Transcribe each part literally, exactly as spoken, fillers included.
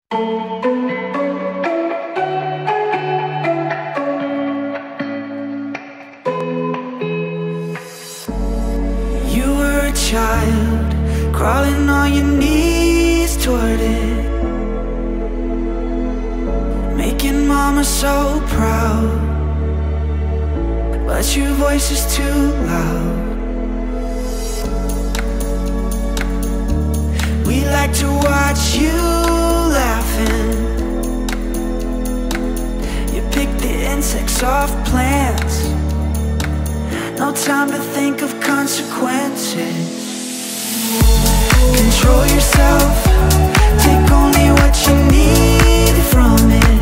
You were a child, crawling on your knees toward it, making mama so proud, but your voice is too loud. We like to watch you laughing. You pick the insects off plants, no time to think of consequences. Control yourself, take only what you need from it.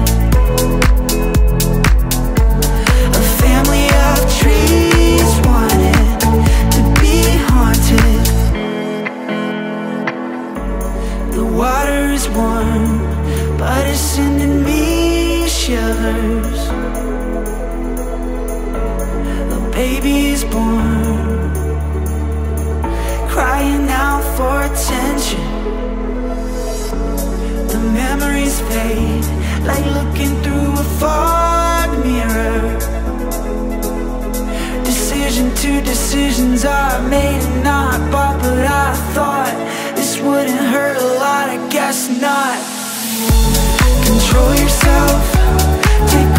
A family of trees wanted to be haunted. The water is warm, but it's sending me shivers. The baby is born, crying out for attention. The memories fade, like looking through a fog mirror. Decision to decisions are made and not bought, but I thought this wouldn't hurt a lot, I guess not. Control yourself, take